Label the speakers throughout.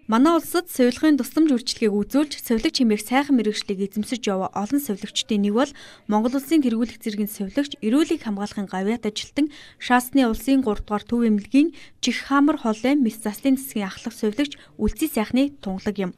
Speaker 1: Манай улсад сувилгын тусламж үйлчилгээг үзүүлж, сувилагч хэмээх сайхан мэргэжлийг эзэмсэж яваа олон сувилагчдын нэг бол Монгол Улсын тэргүүлэх зэргийн сувилагч, эрүүлийг хамгаалахын гавьяат ажилтан, Шаасны улсын 3 дугаар төв эмнэлгийн Чих хаамар холын мэс заслын засгийн ахлах сувилагч Үлзий сайхны тунгалаг юм.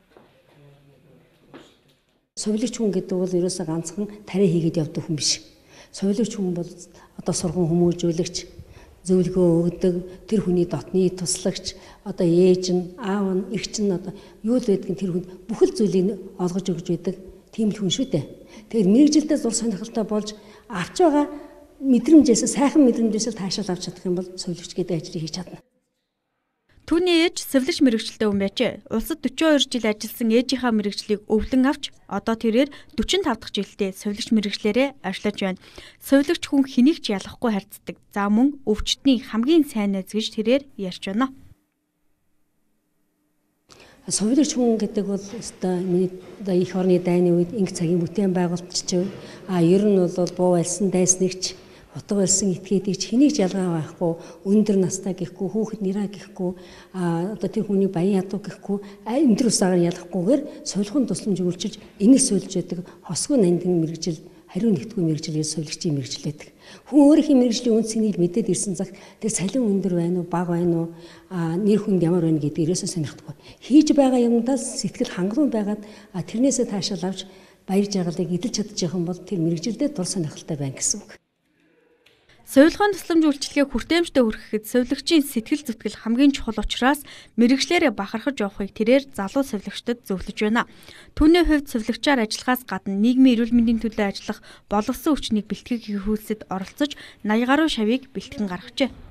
Speaker 2: Сувилагч хүн гэдэг бол ерөөсөө ганцхан тариа хийгээд явдаг хүн биш. Сувилагч хүн бол одоо сургууль хүмүүжүүлэгч, зөвлөгөө өгдөг, тэр хүний дотны туслагч, одоо ээж нь, аав нь, эгч нь одоо юу л байдгийг тэр хүнд бүхэл зүйлийг олгож өгж байдаг тийм л хүн шүү дээ. Тэгээд мэрэгжилдээ зур сонирхолтой болж авч байгаа мэдрэмжээс сайхан мэдрэмжээс таашаал авч чадах юм бол сувилагч гэдэг ажлыг хийж чадна.
Speaker 1: Түүний ээж сувилагч мэргэжилтэй хүн байжээ. Улсад 42 жил ажилласан ээжийнхаа мэргэжлийг өвлөн авч одоо тэрээр 45 дахь жилдээ сувилагч мэргэжлээрээ ажиллаж байна. Сувилагч хүн хэнийг ч ялахгүй харьцдаг. За мөн өвчтний хамгийн сайн найз гэж тэрээр ярьж байна.
Speaker 2: Сувилагч хүн гэдэг бол өстой миний их орны дайны үед инх цагийн бүтээн байгуулалтч ер нь бол буу альсан дайснагч, утга болсон этгээдийч хэнийг ч ялгаа байхгүй, өндөр настай гэхгүй, хүүхэд нэраа гэхгүй, одоо тэр хүний баян ядуу гэхгүй, өндөр усаагаар ялахгүйгээр сувилгын тусламж үйлчилж энийг суулж байдаг хосгүй нандин мэргэжил, хариу нэгтгүй мэргэжил гэж сувилагчийн мэргэжил байдаг. Хүн өөрийнхөө мэргэжлийн үн цэнийг мэдээд ирсэн цаг тэр салин өндөр байна уу, бага байна уу, нэр хүнд ямар байна гэдгийг ерөөсөө сонирхдаггүй. Хийж байгаа юмдаас сэтгэл хангалуун байгаад тэрнээсээ таашаал авч баяр жаргалыг эдэлж чадчих юм бол тэр мэргэжилдээ дурс сонирхолтой байна гэсэн үг.
Speaker 1: Сувилгын тусламж үйлчилгээг хүртээмжтэй хүргэхэд сувилагчийн сэтгэл зүтгэл хамгийн чухал учраас мэргэжлээрээ бахархаж явахыг тэрээр залуу сувилагчдад зөвлөж байна. Түүний хувьд сувилагчаар ажиллахаас гадна нийгмийн эрүүл мэндийн төлөө ажиллах боловсон хүчнийг бэлтгэх хийх үйлсэд оролцож 80 гаруй шавийг бэлтгэн гаргажээ.